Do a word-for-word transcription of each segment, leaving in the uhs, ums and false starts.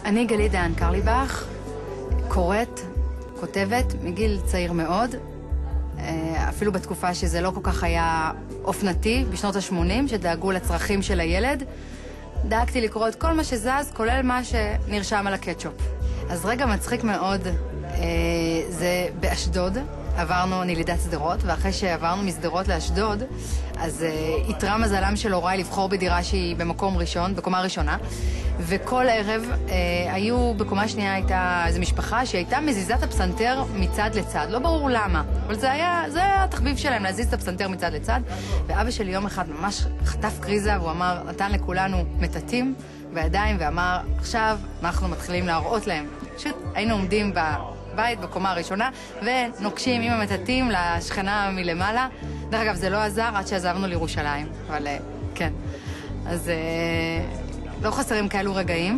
אני גלית דהן קרליבך, קוראת, כותבת מגיל צעיר מאוד, אפילו בתקופה שזה לא כל כך היה אופנתי, בשנות ה-שמונים, שדאגו לצרכים של הילד. דאגתי לקרוא את כל מה שזז, כולל מה שנרשם על הקטשופ. אז רגע מצחיק מאוד, זה באשדוד. עברנו, אני לידת סדרות, ואחרי שעברנו מסדרות לאשדוד, אז uh, יתרה מזלם של הוריי לבחור בדירה שהיא במקום ראשון, בקומה ראשונה, וכל ערב uh, היו, בקומה שנייה הייתה איזו משפחה שהייתה מזיזת הפסנתר מצד לצד, לא ברור למה, אבל זה היה, זה היה התחביב שלהם, להזיז את הפסנתר מצד לצד, ואבא שלי יום אחד ממש חטף קריזה, והוא אמר, נתן לכולנו מטטים בידיים, ואמר, עכשיו אנחנו מתחילים להראות להם. פשוט היינו עומדים ב... בית בקומה הראשונה, ונוקשים עם המטטים לשכנה מלמעלה. דרך אגב, זה לא עזר עד שעזבנו לירושלים, אבל כן. אז לא חסרים כאלו רגעים.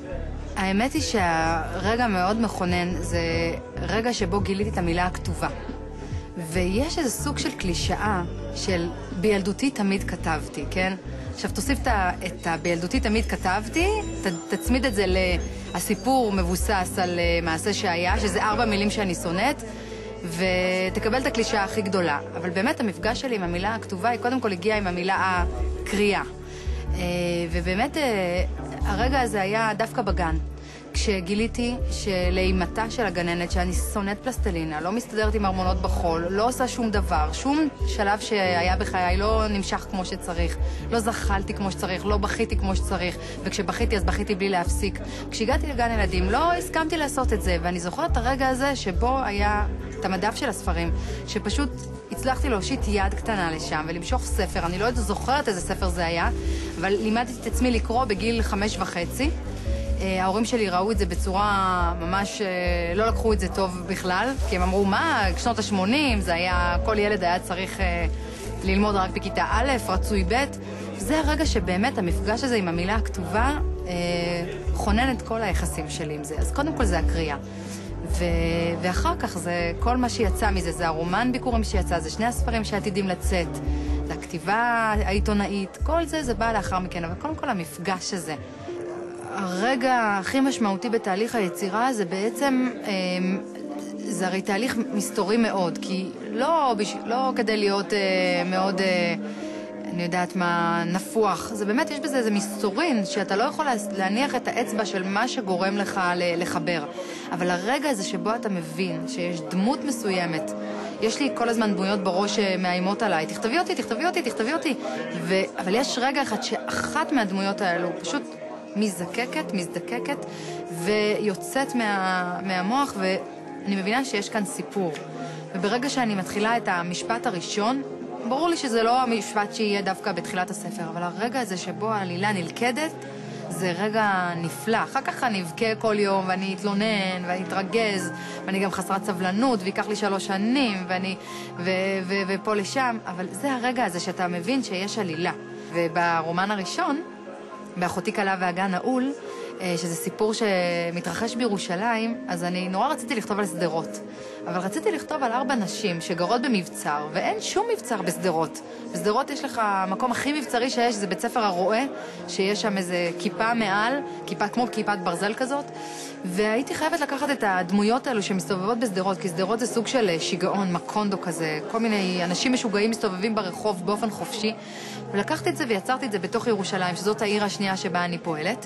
האמת היא שהרגע מאוד מכונן זה רגע שבו גיליתי את המילה הכתובה. ויש איזה סוג של קלישאה של בילדותי תמיד כתבתי, כן? עכשיו תוסיף את הבילדותי תמיד כתבתי, תצמיד את זה לסיפור מבוסס על מעשה שהיה, שזה ארבע מילים שאני שונאת, ותקבל את הקלישאה הכי גדולה. אבל באמת המפגש שלי עם המילה הכתובה היא קודם כל הגיעה עם המילה הקריאה. ובאמת הרגע הזה היה דווקא בגן. כשגיליתי שלאימתה של הגננת שאני שונאת פלסטלינה, לא מסתדרת עם ארמונות בחול, לא עושה שום דבר, שום שלב שהיה בחיי לא נמשך כמו שצריך, לא זחלתי כמו שצריך, לא בכיתי כמו שצריך, וכשבכיתי אז בכיתי בלי להפסיק. כשהגעתי לגן ילדים לא הסכמתי לעשות את זה, ואני זוכרת את הרגע הזה שבו היה את המדף של הספרים, שפשוט הצלחתי להושיט יד קטנה לשם ולמשוך ספר, אני לא זוכרת איזה ספר זה היה, אבל לימדתי את עצמי לקרוא בגיל חמש וחצי. ההורים שלי ראו את זה בצורה ממש, לא לקחו את זה טוב בכלל, כי הם אמרו, מה, שנות ה-שמונים, זה היה, כל ילד היה צריך ללמוד רק בכיתה א', רצוי ב'. זה הרגע שבאמת המפגש הזה עם המילה הכתובה חונן את כל היחסים שלי עם זה. אז קודם כל זה הקריאה. ו... ואחר כך זה כל מה שיצא מזה, זה הרומן ביקורים שיצא, זה שני הספרים שעתידים לצאת, זה הכתיבה העיתונאית, כל זה זה בא לאחר מכן, אבל קודם כל המפגש הזה. הרגע הכי משמעותי בתהליך היצירה זה בעצם, זה הרי תהליך מסתורי מאוד, כי לא, לא כדי להיות מאוד, אני יודעת מה, נפוח, זה באמת, יש בזה איזה מסתורין, שאתה לא יכול להניח את האצבע של מה שגורם לך לחבר. אבל הרגע הזה שבו אתה מבין שיש דמות מסוימת, יש לי כל הזמן דמויות בראש מאיימות עליי, תכתבי אותי, תכתבי אותי, תכתבי אותי, ו... אבל יש רגע אחד שאחת מהדמויות האלו פשוט מזדקקת, מזדקקת, ויוצאת מה, מהמוח, ואני מבינה שיש כאן סיפור. וברגע שאני מתחילה את המשפט הראשון, ברור לי שזה לא המשפט שיהיה דווקא בתחילת הספר, אבל הרגע הזה שבו העלילה נלכדת, זה רגע נפלא. אחר כך אני אבכה כל יום, ואני אתלונן, ואני אתרגז, ואני גם חסרת סבלנות, ויקח לי שלוש שנים, ואני, ו, ו, ופה לשם, אבל זה הרגע הזה שאתה מבין שיש עלילה. וברומן הראשון, באחותי קלה והגן נעול, שזה סיפור שמתרחש בירושלים, אז אני נורא רציתי לכתוב על סדרות. אבל רציתי לכתוב על ארבע נשים שגרות במבצר, ואין שום מבצר בסדרות. בסדרות יש לך, המקום הכי מבצרי שיש, זה בית ספר הרועה, שיש שם איזה כיפה מעל, כיפה, כמו כיפת ברזל כזאת, והייתי חייבת לקחת את הדמויות האלו שמסתובבות בסדרות, כי סדרות זה סוג של שיגעון, מקונדו כזה, כל מיני אנשים משוגעים מסתובבים ברחוב באופן חופשי, ולקחתי את זה ויצרתי את זה בתוך ירושלים, שזאת העיר השנייה שבה אני פועלת,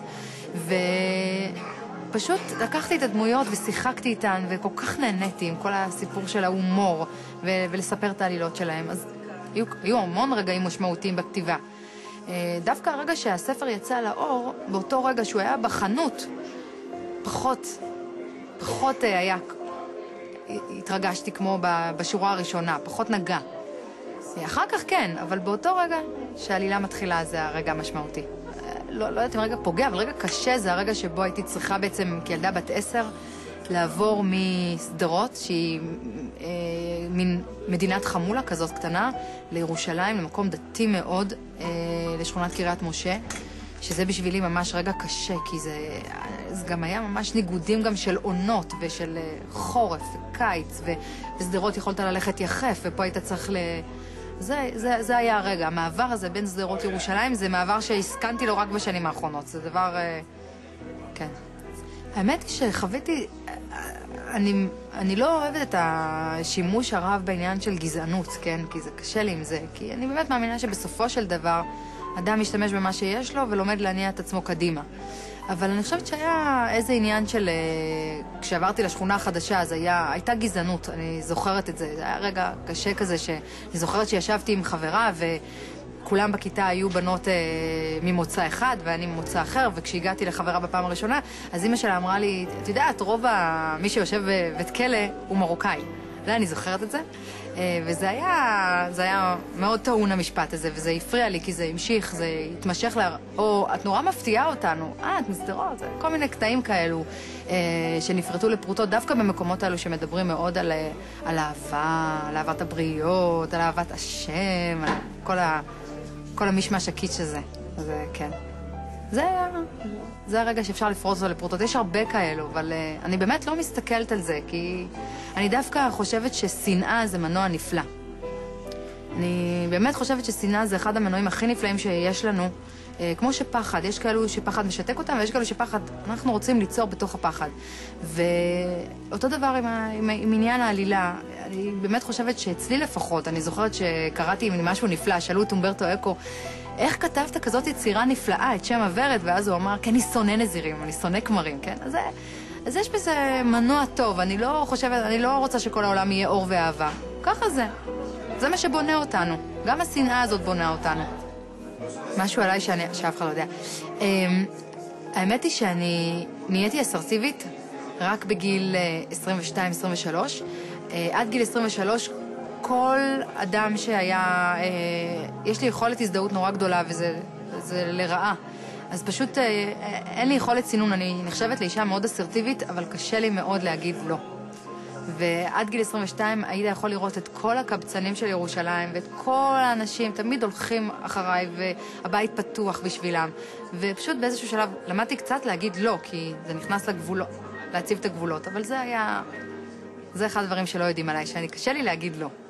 ופשוט לקחתי את הדמויות ושיחקתי איתן, וכל כך נהניתי עם כל הסיפור של ההומור, ו- ולספר את העלילות שלהם. אז היו, היו המון רגעים משמעותיים בכתיבה. דווקא הרגע שהספר יצא לאור, באותו רגע שהוא היה בחנות, פחות, פחות היה, התרגשתי כמו בשורה הראשונה, פחות נגע. אחר כך כן, אבל באותו רגע שהעלילה מתחילה זה הרגע המשמעותי. לא, לא יודעת אם רגע פוגע, אבל רגע קשה זה הרגע שבו הייתי צריכה בעצם כילדה בת עשר לעבור מסדרות, שהיא אה, מין מדינת חמולה כזאת קטנה, לירושלים, למקום דתי מאוד, אה, לשכונת קריית משה, שזה בשבילי ממש רגע קשה, כי זה, זה גם היה ממש ניגודים גם של עונות ושל חורף וקיץ, וסדרות יכולת ללכת יחף, ופה היית צריך ל... זה, זה, זה היה הרגע. המעבר הזה בין סדרות לירושלים זה מעבר שהסכנתי לו רק בשנים האחרונות. זה דבר, כן. האמת היא שחוויתי, אני, אני לא אוהבת את השימוש הרב בעניין של גזענות, כן? כי זה קשה לי עם זה, כי אני באמת מאמינה שבסופו של דבר אדם משתמש במה שיש לו ולומד להניע את עצמו קדימה. אבל אני חושבת שהיה איזה עניין של... כשעברתי לשכונה החדשה, אז היה, הייתה גזענות, אני זוכרת את זה. זה היה רגע קשה כזה, שאני זוכרת שישבתי עם חברה, וכולם בכיתה היו בנות אה, ממוצא אחד, ואני ממוצא אחר, וכשהגעתי לחברה בפעם הראשונה, אז אמא שלה אמרה לי, את יודעת, רוב ה... מי שיושב בבית כלא הוא מרוקאי. לא, אני זוכרת את זה. וזה היה, זה היה מאוד טעון המשפט הזה, וזה הפריע לי, כי זה המשיך, זה התמשך לה... או, את נורא מפתיעה אותנו. אה, את מסדרות, זה כל מיני קטעים כאלו שנפרטו לפרוטות, דווקא במקומות האלו שמדברים מאוד על, על אהבה, על אהבת הבריות, על אהבת השם, על כל, ה, כל המשמש הקיץ' הזה. אז כן. זה, זה הרגע שאפשר לפרוט אותו לפרוטות. יש הרבה כאלו, אבל uh, אני באמת לא מסתכלת על זה, כי אני דווקא חושבת ששנאה זה מנוע נפלא. אני באמת חושבת ששנאה זה אחד המנועים הכי נפלאים שיש לנו, uh, כמו שפחד. יש כאלו שפחד משתק אותם, ויש כאלו שפחד, אנחנו רוצים ליצור בתוך הפחד. ואותו דבר עם, עם, עם עניין העלילה, אני באמת חושבת שאצלי לפחות, אני זוכרת שקראתי עם משהו נפלא, שאלו את אומברטו אקו, איך כתבת כזאת יצירה נפלאה, את שם הוורד, ואז הוא אמר, כן, אני שונא נזירים, אני שונא כמרים, כן? אז, אז יש בזה מנוע טוב, אני לא חושבת, אני לא רוצה שכל העולם יהיה אור ואהבה. ככה זה. זה מה שבונה אותנו. גם השנאה הזאת בונה אותנו. משהו עליי שאני, שאף אחד לא יודע. האמת היא שאני נהייתי אסרטיבית רק בגיל עשרים ושתיים עשרים ושלוש. עד גיל עשרים ושלוש, כל אדם שהיה, אה, יש לי יכולת הזדהות נורא גדולה, וזה זה לרעה. אז פשוט אה, אין לי יכולת סינון, אני נחשבת לאישה מאוד אסרטיבית, אבל קשה לי מאוד להגיד לא. ועד גיל עשרים ושתיים היית יכול לראות את כל הקבצנים של ירושלים, ואת כל האנשים תמיד הולכים אחריי, והבית פתוח בשבילם. ופשוט באיזשהו שלב למדתי קצת להגיד לא, כי זה נכנס לגבולות, להציב את הגבולות, אבל זה היה... זה אחד הדברים שלא יודעים עליי, שאני קשה לי להגיד לא.